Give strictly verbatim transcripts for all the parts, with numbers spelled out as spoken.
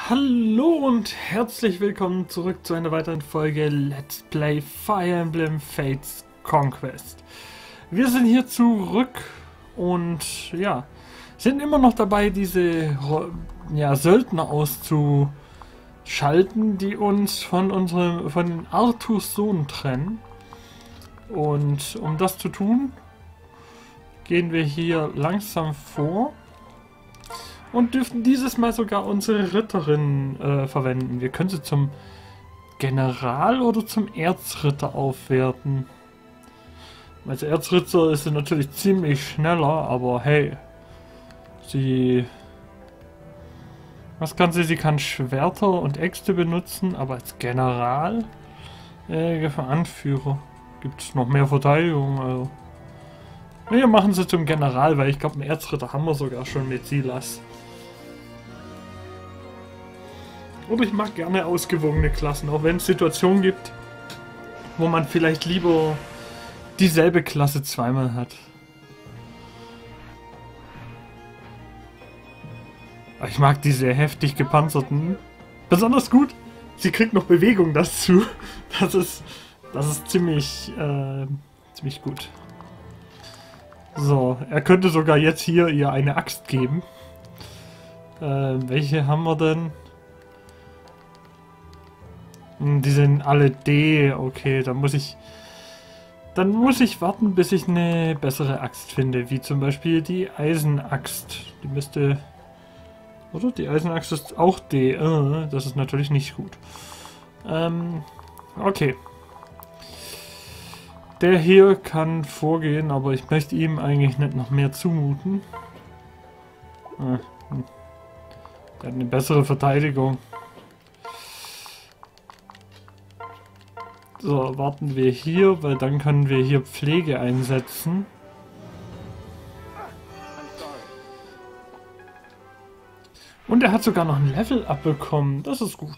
Hallo und herzlich willkommen zurück zu einer weiteren Folge Let's Play Fire Emblem Fates Conquest. Wir sind hier zurück und ja, sind immer noch dabei, diese ja, Söldner auszuschalten, die uns von unserem von den Arthurs Sohn trennen. Und um das zu tun, gehen wir hier langsam vor. Und dürften dieses Mal sogar unsere Ritterin äh, verwenden. Wir können sie zum General oder zum Erzritter aufwerten. Als Erzritter ist sie natürlich ziemlich schneller, aber hey. Sie... Was kann sie? Sie kann Schwerter und Äxte benutzen, aber als General? Äh, für Anführer. Gibt es noch mehr Verteidigung, also. Wir machen sie zum General, weil ich glaube, einen Erzritter haben wir sogar schon mit Silas. Oder ich mag gerne ausgewogene Klassen, auch wenn es Situationen gibt, wo man vielleicht lieber dieselbe Klasse zweimal hat. Aber ich mag diese heftig gepanzerten besonders gut. Sie kriegt noch Bewegung dazu. Das ist, das ist ziemlich, äh, ziemlich gut. So, er könnte sogar jetzt hier ihr eine Axt geben. Äh, welche haben wir denn? Die sind alle D, okay, dann muss ich dann muss ich warten, bis ich eine bessere Axt finde, wie zum Beispiel die Eisenaxt. Die müsste, oder? Die Eisenaxt ist auch D, äh, das ist natürlich nicht gut. Ähm, okay. Der hier kann vorgehen, aber ich möchte ihm eigentlich nicht noch mehr zumuten. Ah, hm. Der hat eine bessere Verteidigung. So, warten wir hier, weil dann können wir hier Pflege einsetzen. Und er hat sogar noch ein Level abbekommen. Das ist gut.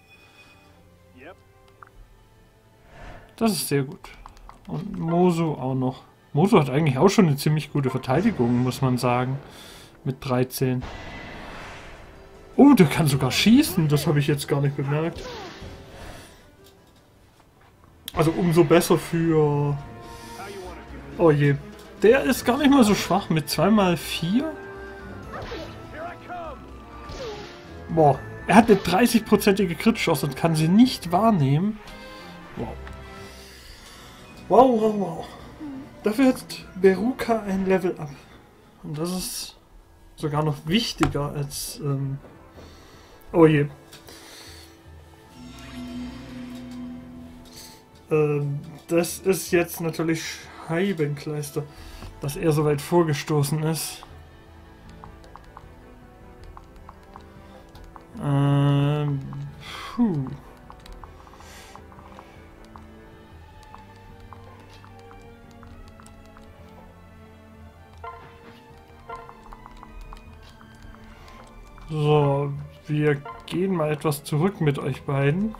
Das ist sehr gut. Und Mosu auch noch. Mosu hat eigentlich auch schon eine ziemlich gute Verteidigung, muss man sagen. Mit dreizehn. Oh, der kann sogar schießen. Das habe ich jetzt gar nicht bemerkt. Also umso besser für... Oh je. Der ist gar nicht mal so schwach mit zwei mal vier. Boah. Er hat eine dreißig-prozentige Crit-Chance und kann sie nicht wahrnehmen. Wow. Wow, wow, wow. Dafür hat Beruka ein Level up. Und das ist sogar noch wichtiger als... Ähm oh je. Das ist jetzt natürlich Scheibenkleister, dass er so weit vorgestoßen ist. Ähm, puh. So, wir gehen mal etwas zurück mit euch beiden.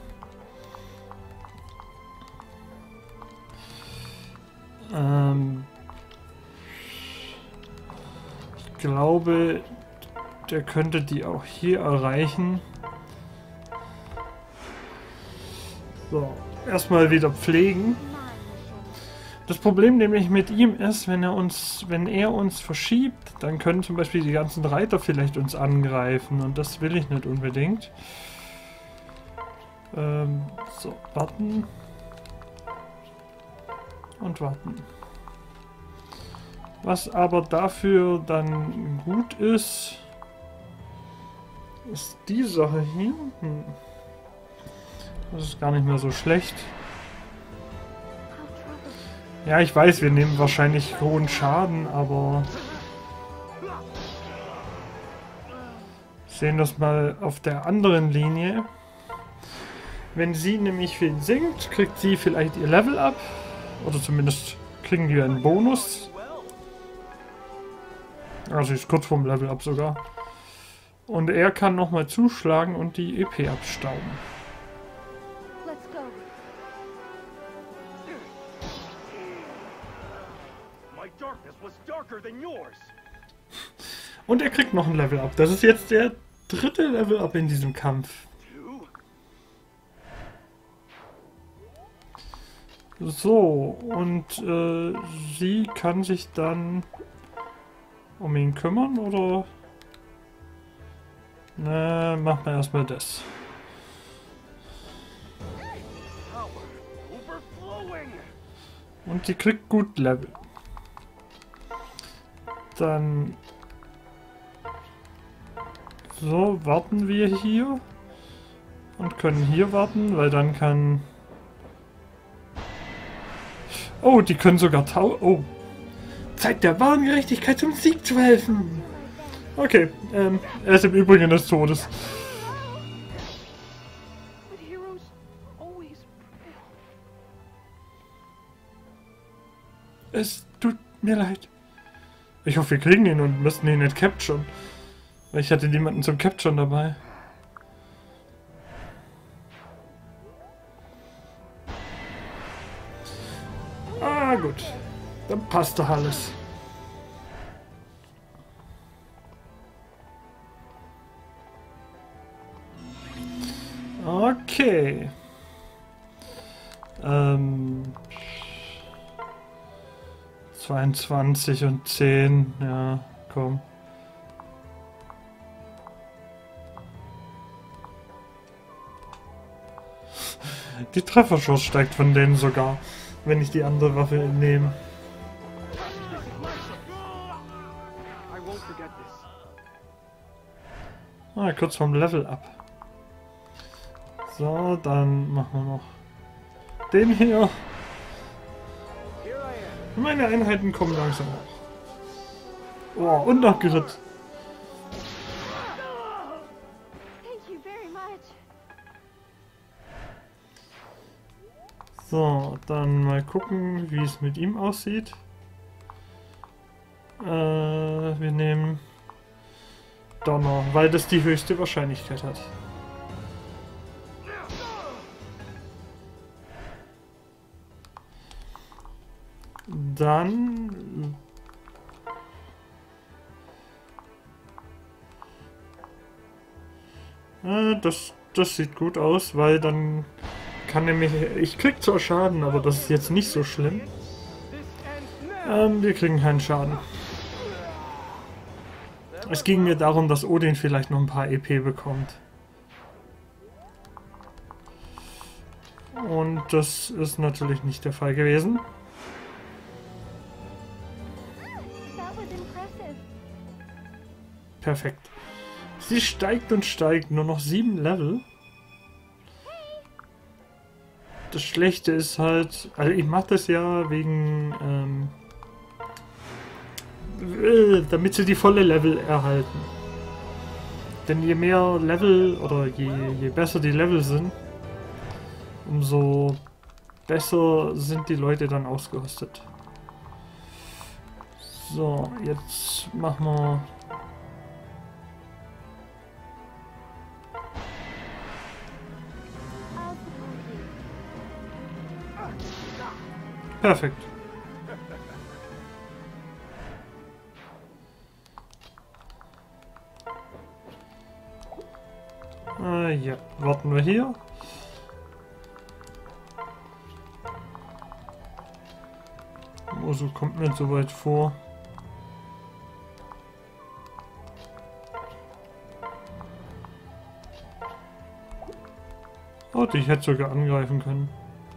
Ähm, ich glaube, der könnte die auch hier erreichen. So, erstmal wieder pflegen. Das Problem nämlich mit ihm ist, wenn er uns, wenn er uns verschiebt, dann können zum Beispiel die ganzen Reiter vielleicht uns angreifen und das will ich nicht unbedingt. Ähm, so, warten. Und warten. Was aber dafür dann gut ist, ist die Sache hier. Hm. Das ist gar nicht mehr so schlecht. Ja, ich weiß, wir nehmen wahrscheinlich hohen Schaden, aber sehen das mal auf der anderen Linie. Wenn sie nämlich viel sinkt, kriegt sie vielleicht ihr Level up. Oder zumindest kriegen wir einen Bonus. Also ist kurz vorm Level up sogar. Und er kann nochmal zuschlagen und die E P abstauben. Und er kriegt noch ein Level up. Das ist jetzt der dritte Level Up in diesem Kampf. So, und äh, sie kann sich dann um ihn kümmern, oder? Na, machen wir erstmal das. Und sie kriegt gut Level. Dann... So, warten wir hier. Und können hier warten, weil dann kann... Oh, die können sogar tau... Oh. Zeit der wahren Gerechtigkeit zum Sieg zu helfen. Okay, ähm, er ist im Übrigen des Todes. Es tut mir leid. Ich hoffe, wir kriegen ihn und müssen ihn nicht capturen. Weil ich hatte niemanden zum Capturen dabei. Ah, gut. Dann passt doch alles. Okay. Ähm... zweiundzwanzig und zehn, ja, komm. Die Trefferschuss steigt von denen sogar, wenn ich die andere Waffe nehme. Ah, kurz vom Level Up. So, dann machen wir noch den hier. Meine Einheiten kommen langsam hoch. Oh, und noch Grit. So, dann mal gucken, wie es mit ihm aussieht. Äh, wir nehmen Donner, weil das die höchste Wahrscheinlichkeit hat. Dann... Äh, das, das sieht gut aus, weil dann kann nämlich... Ich krieg zwar Schaden, aber das ist jetzt nicht so schlimm. Ähm, wir kriegen keinen Schaden. Es ging mir darum, dass Odin vielleicht noch ein paar E P bekommt. Und das ist natürlich nicht der Fall gewesen. Perfekt. Sie steigt und steigt, nur noch sieben Level. Das Schlechte ist halt, also ich mache das ja wegen, ähm, damit sie die volle Level erhalten. Denn je mehr Level oder je, je besser die Level sind, umso besser sind die Leute dann ausgerüstet. So, jetzt machen wir... Perfekt. Ah ja, warten wir hier. Oh, so kommt mir so weit vor. Oh, ich hätte sogar angreifen können.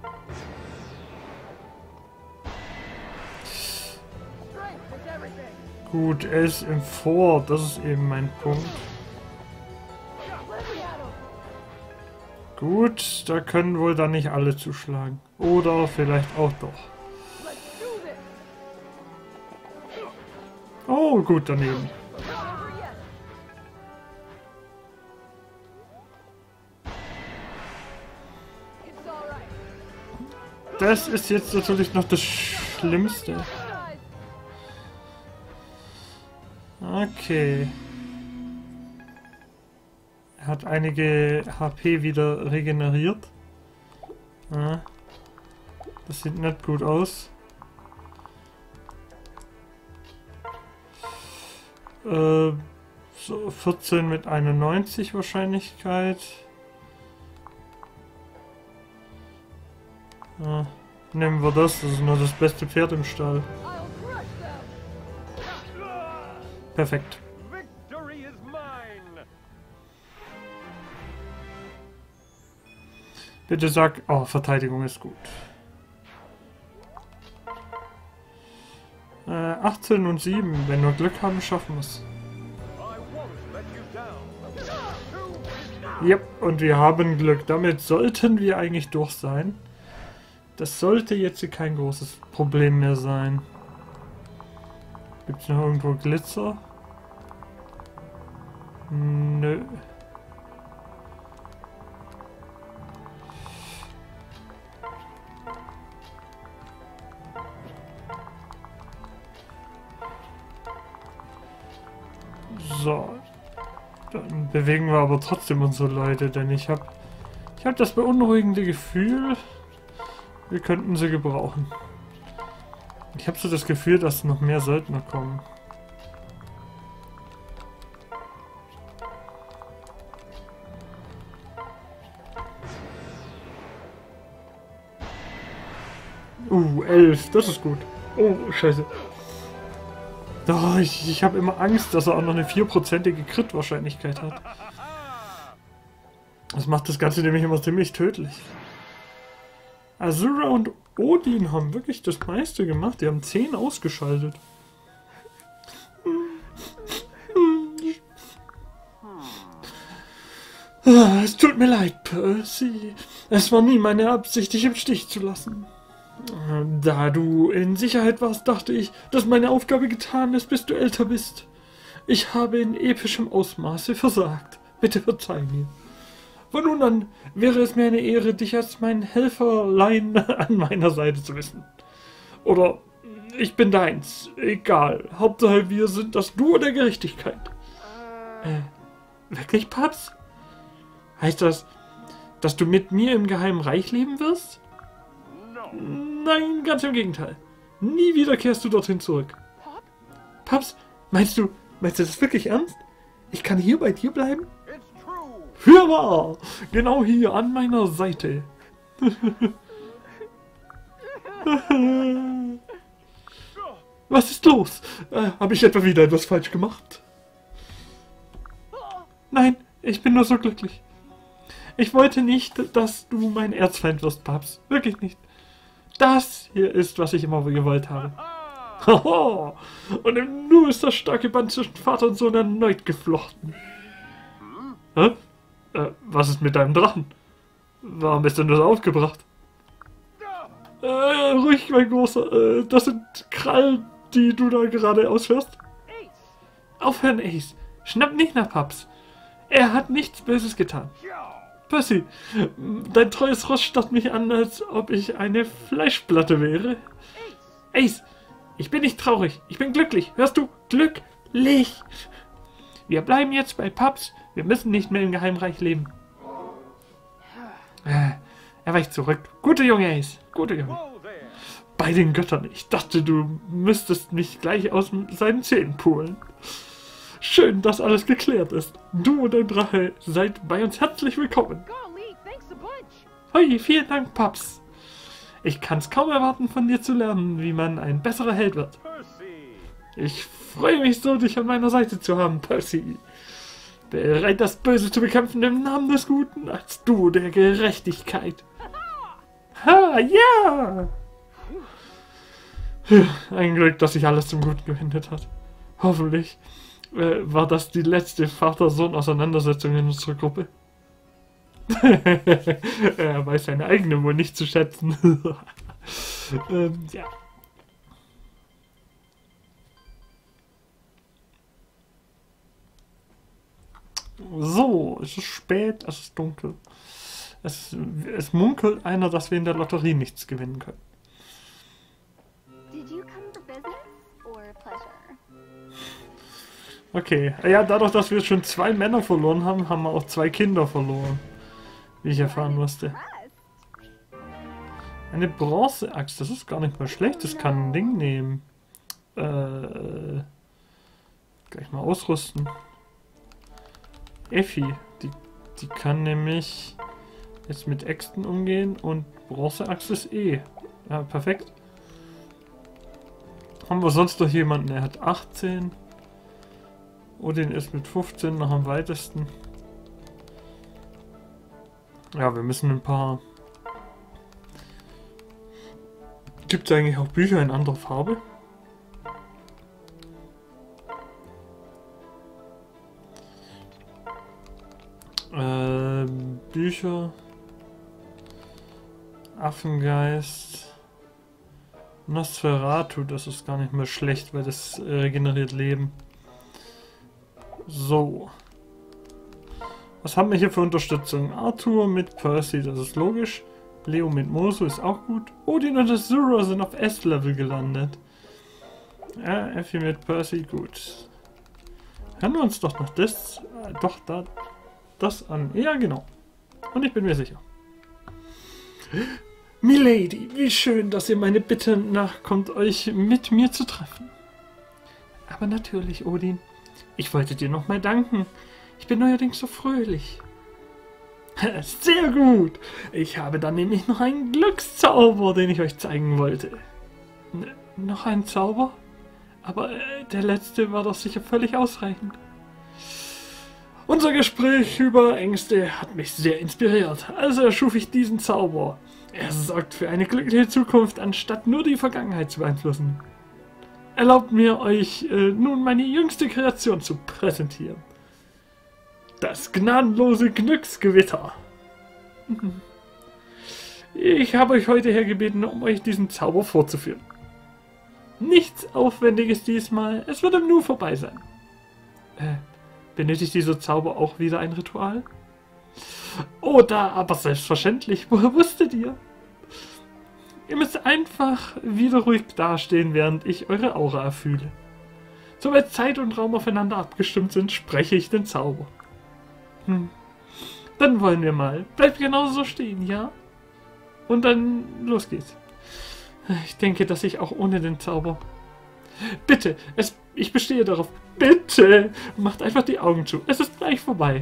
Gut, er ist im Fort, das ist eben mein Punkt. Gut, da können wohl dann nicht alle zuschlagen. Oder vielleicht auch doch. Oh, gut, daneben. Das ist jetzt natürlich noch das Schlimmste. Okay. Er hat einige H P wieder regeneriert. Ja. Das sieht nicht gut aus. Äh, So, vierzehn mit einundneunzig Wahrscheinlichkeit. Ja, nehmen wir das, das ist nur das beste Pferd im Stall. Perfekt. Bitte sag, oh, Verteidigung ist gut. Äh, achtzehn und sieben, wenn wir Glück haben, schaffen wir es. Ja, und wir haben Glück. Damit sollten wir eigentlich durch sein. Das sollte jetzt kein großes Problem mehr sein. Gibt es noch irgendwo Glitzer? Nö. So. Dann bewegen wir aber trotzdem unsere Leute, denn ich habe ich hab das beunruhigende Gefühl, wir könnten sie gebrauchen. Ich habe so das Gefühl, dass noch mehr Söldner kommen. Uh, elf, das ist gut. Oh, scheiße. Oh, ich ich habe immer Angst, dass er auch noch eine vierprozentige Crit-Wahrscheinlichkeit hat. Das macht das Ganze nämlich immer ziemlich tödlich. Azura und Odin haben wirklich das meiste gemacht. Die haben zehn ausgeschaltet. Es tut mir leid, Percy. Es war nie meine Absicht, dich im Stich zu lassen. Da du in Sicherheit warst, dachte ich, dass meine Aufgabe getan ist, bis du älter bist. Ich habe in epischem Ausmaße versagt. Bitte verzeih mir. Von nun an wäre es mir eine Ehre, dich als mein Helferlein an meiner Seite zu wissen. Oder ich bin deins. Egal. Hauptsache wir sind das Duo der Gerechtigkeit. Äh, wirklich, Paps? Heißt das, dass du mit mir im Geheimen Reich leben wirst? Nein, ganz im Gegenteil. Nie wieder kehrst du dorthin zurück. Paps, meinst du, meinst du das wirklich ernst? Ich kann hier bei dir bleiben? Hörbar! Genau hier, an meiner Seite. Was ist los? Äh, habe ich etwa wieder etwas falsch gemacht? Nein, ich bin nur so glücklich. Ich wollte nicht, dass du mein Erzfeind wirst, Paps. Wirklich nicht. Das hier ist, was ich immer gewollt habe. Hoho! Und im Nu ist das starke Band zwischen Vater und Sohn erneut geflochten. Hä? Äh, was ist mit deinem Drachen? Warum bist du nur so aufgebracht? Äh, ruhig, mein Großer. Äh, das sind Krallen, die du da gerade ausfährst. Aufhören, Ace. Schnapp nicht nach Paps. Er hat nichts Böses getan. Percy, dein treues Ross starrt mich an, als ob ich eine Fleischplatte wäre. Ace, ich bin nicht traurig, ich bin glücklich. Hörst du? Glücklich. Wir bleiben jetzt bei Paps. Wir müssen nicht mehr im Geheimreich leben. Äh, er weicht zurück. Gute Junge, Ace. Gute Junge. Bei den Göttern. Ich dachte, du müsstest mich gleich aus seinen Zähnen pulen. Schön, dass alles geklärt ist. Du und dein Drache seid bei uns herzlich willkommen. Hoi, vielen Dank, Paps. Ich kann es kaum erwarten, von dir zu lernen, wie man ein besserer Held wird. Ich freue mich so, dich an meiner Seite zu haben, Percy. Bereit, das Böse zu bekämpfen im Namen des Guten, als du der Gerechtigkeit. Ha, ja! Ein Glück, dass sich alles zum Guten gewendet hat. Hoffentlich äh, war das die letzte Vater-Sohn-Auseinandersetzung in unserer Gruppe. Er weiß seine eigene wohl nicht zu schätzen. ähm, ja. So, es ist spät, es ist dunkel. Es, es munkelt einer, dass wir in der Lotterie nichts gewinnen können. Okay, ja, dadurch, dass wir schon zwei Männer verloren haben, haben wir auch zwei Kinder verloren. Wie ich erfahren musste. Eine Bronzeaxt, das ist gar nicht mal schlecht, das kann ein Ding nehmen. Äh, gleich mal ausrüsten. Effi, die, die kann nämlich jetzt mit Äxten umgehen und Bronzeaxt ist eh. Ja, perfekt. Haben wir sonst noch jemanden? Er hat achtzehn. Odin ist mit fünfzehn noch am weitesten. Ja, wir müssen ein paar... Gibt es eigentlich auch Bücher in anderer Farbe? Äh, Bücher... Affengeist... Nosferatu, das ist gar nicht mehr schlecht, weil das äh, regeneriert Leben. So. Was haben wir hier für Unterstützung? Arthur mit Percy, das ist logisch. Leo mit Mosu ist auch gut. Odin und Azura sind auf S-Level gelandet. Ja, Effi mit Percy, gut. Hören wir uns doch noch das, äh, doch da, das an. Ja, genau. Und ich bin mir sicher. Milady, wie schön, dass ihr meine Bitte nachkommt, euch mit mir zu treffen. Aber natürlich, Odin. Ich wollte dir nochmal danken. Ich bin neuerdings so fröhlich. Sehr gut. Ich habe dann nämlich noch einen Glückszauber, den ich euch zeigen wollte. N- noch ein Zauber? Aber äh, der letzte war doch sicher völlig ausreichend. Unser Gespräch über Ängste hat mich sehr inspiriert. Also erschuf ich diesen Zauber. Er sorgt für eine glückliche Zukunft, anstatt nur die Vergangenheit zu beeinflussen. Erlaubt mir, euch äh, nun meine jüngste Kreation zu präsentieren. Das gnadenlose Glücksgewitter. Ich habe euch heute hergebeten, um euch diesen Zauber vorzuführen. Nichts Aufwendiges diesmal, es wird im Nu vorbei sein. Äh, benötigt dieser Zauber auch wieder ein Ritual? Oh, da, aber selbstverständlich. Woher wusstet ihr? Ihr müsst einfach wieder ruhig dastehen, während ich eure Aura erfühle. Sobald Zeit und Raum aufeinander abgestimmt sind, spreche ich den Zauber. Hm. Dann wollen wir mal. Bleibt genauso so stehen, ja? Und dann los geht's. Ich denke, dass ich auch ohne den Zauber... Bitte, es, ich bestehe darauf. Bitte, macht einfach die Augen zu. Es ist gleich vorbei.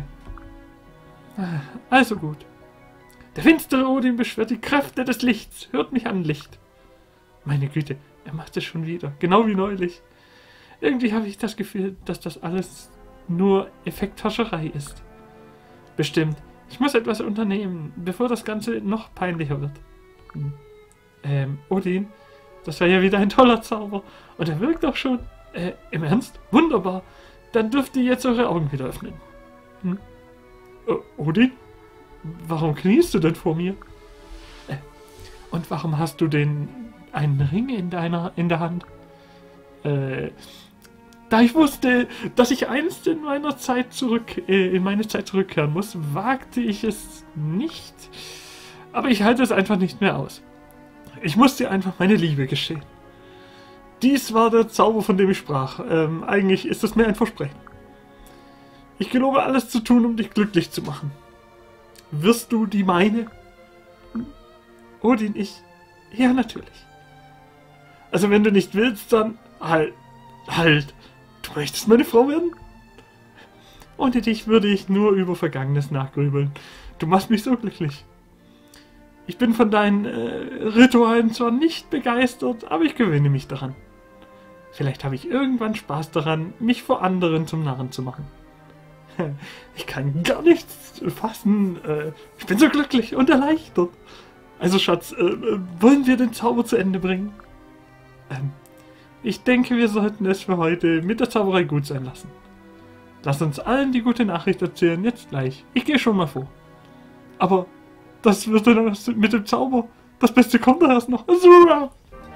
Also gut. Der finstere Odin beschwört die Kräfte des Lichts. Hört mich an, Licht. Meine Güte, er macht es schon wieder. Genau wie neulich. Irgendwie habe ich das Gefühl, dass das alles nur Effekthascherei ist. Bestimmt. Ich muss etwas unternehmen, bevor das Ganze noch peinlicher wird. Hm. Ähm, Odin, das war ja wieder ein toller Zauber. Und er wirkt auch schon. Äh, im Ernst? Wunderbar. Dann dürft ihr jetzt eure Augen wieder öffnen. Hm? Uh, Odin? Warum kniest du denn vor mir? Äh, und warum hast du den einen Ring in deiner in der Hand? Äh, da ich wusste, dass ich einst in meiner Zeit zurück äh, in meine Zeit zurückkehren muss, wagte ich es nicht. Aber ich halte es einfach nicht mehr aus. Ich muss dir einfach meine Liebe gestehen. Dies war der Zauber, von dem ich sprach. Ähm, eigentlich ist es mir ein Versprechen. Ich gelobe, alles zu tun, um dich glücklich zu machen. Wirst du die meine? Odin, ich? Ja, natürlich. Also wenn du nicht willst, dann... Halt. Halt. Du möchtest meine Frau werden? Ohne dich würde ich nur über Vergangenes nachgrübeln. Du machst mich so glücklich. Ich bin von deinen äh, Ritualen zwar nicht begeistert, aber ich gewöhne mich daran. Vielleicht habe ich irgendwann Spaß daran, mich vor anderen zum Narren zu machen. Ich kann gar nichts fassen. Äh, ich bin so glücklich und erleichtert. Also Schatz, äh, wollen wir den Zauber zu Ende bringen? Ähm, ich denke, wir sollten es für heute mit der Zauberei gut sein lassen. Lass uns allen die gute Nachricht erzählen, jetzt gleich. Ich gehe schon mal vor. Aber das wird dann mit dem Zauber. Das Beste kommt da erst noch. Azura!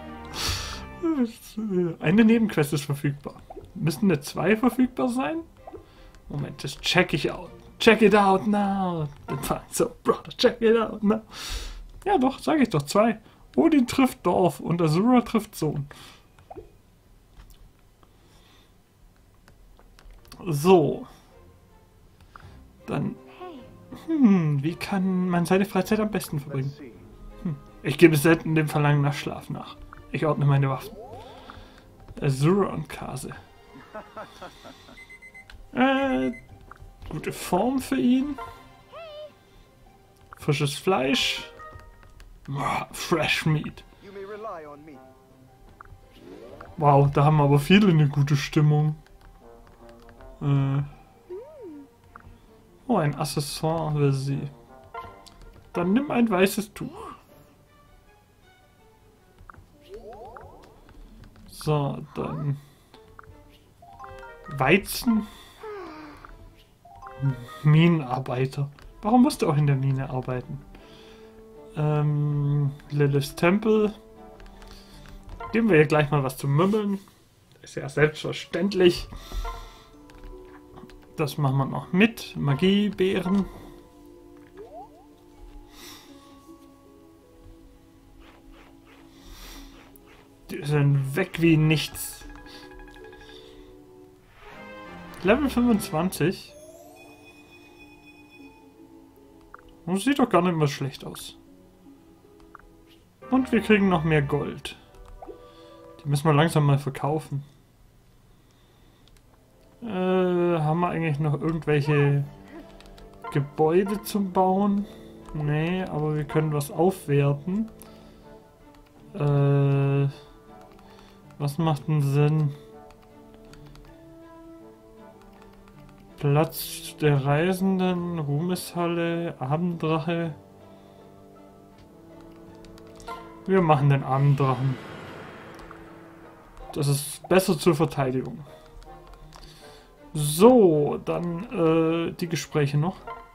Eine Nebenquest ist verfügbar. Müssten nicht zwei verfügbar sein? Moment, das check ich out. Check it out now. So, brother, check it out now. Ja doch, sage ich doch, zwei. Odin trifft Dorf und Azura trifft Sohn. So. Dann... Hm, wie kann man seine Freizeit am besten verbringen? Hm, ich gebe selten dem Verlangen nach Schlaf nach. Ich ordne meine Waffen. Azura und Kase. Äh, Gute Form für ihn. Frisches Fleisch. Wow, Fresh Meat. Wow, da haben aber viele eine gute Stimmung. Äh. Oh, ein Accessoire will sie. Dann nimm ein weißes Tuch. So, dann Weizen. Minenarbeiter. Warum musst du auch in der Mine arbeiten? Ähm, Lilith's Tempel. Geben wir hier gleich mal was zu mümmeln. Ist ja selbstverständlich. Das machen wir noch mit. Magiebeeren. Die sind weg wie nichts. Level fünfundzwanzig. Das sieht doch gar nicht mehr schlecht aus. Und wir kriegen noch mehr Gold. Die müssen wir langsam mal verkaufen. Äh, haben wir eigentlich noch irgendwelche Gebäude zum Bauen? Nee, aber wir können was aufwerten. Äh, was macht denn Sinn? Platz der Reisenden, Ruhmeshalle, Abenddrache. Wir machen den Abenddrachen. Das ist besser zur Verteidigung. So, dann äh, die Gespräche noch.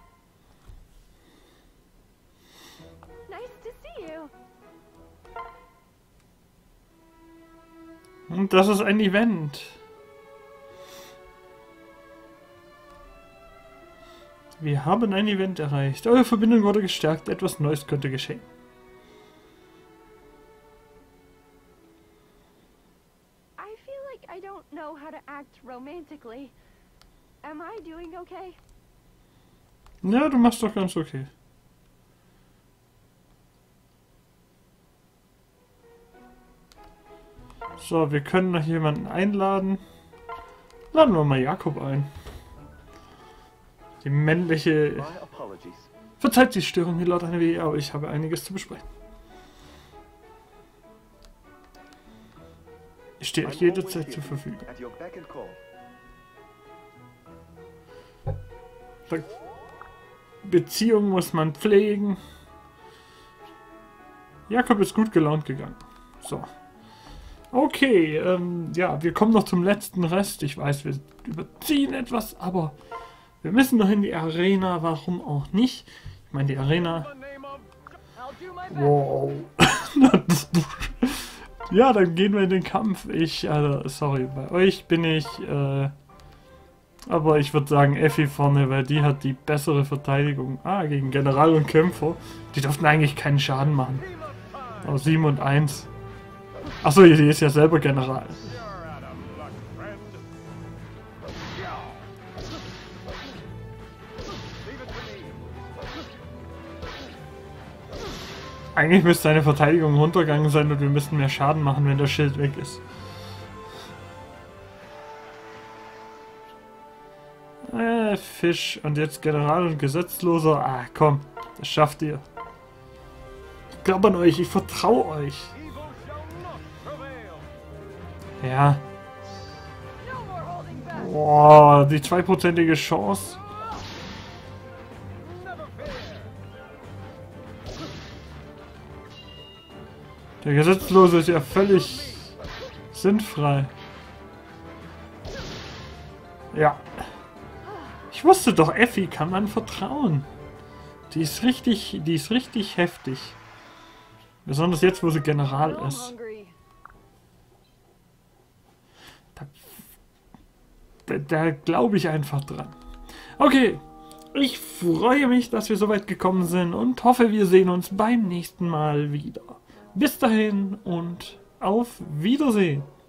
Und das ist ein Event. Wir haben ein Event erreicht. Eure Verbindung wurde gestärkt. Etwas Neues könnte geschehen. I feel like I don't know how to act romantically. Am I doing okay? Ja, du machst doch ganz okay. So, wir können noch jemanden einladen. Laden wir mal Jakob ein. Die männliche... Verzeiht die Störung, hier laut eine W, aber ich habe einiges zu besprechen. Ich stehe euch jederzeit zur Verfügung. Beziehung muss man pflegen. Jakob ist gut gelaunt gegangen. So. Okay, ähm, ja, wir kommen noch zum letzten Rest. Ich weiß, wir überziehen etwas, aber wir müssen noch in die Arena. Warum auch nicht? Ich meine, die Arena... Wow. Ja, dann gehen wir in den Kampf. Ich, also, sorry, bei euch bin ich, äh... aber ich würde sagen Effi vorne, weil die hat die bessere Verteidigung. Ah, gegen General und Kämpfer. Die durften eigentlich keinen Schaden machen. Oh, sieben und eins. Achso, die ist ja selber General. Eigentlich müsste seine Verteidigung runtergegangen sein und wir müssten mehr Schaden machen, wenn der Schild weg ist. Äh, Fisch. Und jetzt General und Gesetzloser. Ah, komm. Das schafft ihr. Ich glaube an euch. Ich vertraue euch. Ja. Boah, die zweiprozentige Chance. Der Gesetzlose ist ja völlig sinnfrei. Ja. Ich wusste doch, Effi kann man vertrauen. Die ist richtig, die ist richtig heftig. Besonders jetzt, wo sie General ist. Da, da, da glaube ich einfach dran. Okay. Ich freue mich, dass wir so weit gekommen sind und hoffe, wir sehen uns beim nächsten Mal wieder. Bis dahin und auf Wiedersehen.